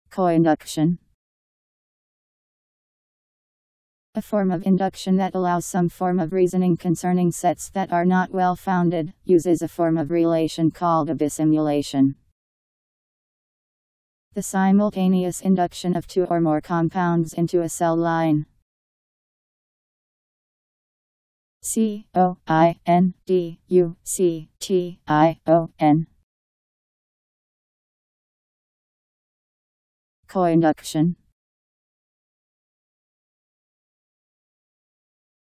Coinduction. A form of induction that allows some form of reasoning concerning sets that are not well founded, uses a form of relation called a bisimulation. The simultaneous induction of two or more compounds into a cell line. Coinduction. Coinduction.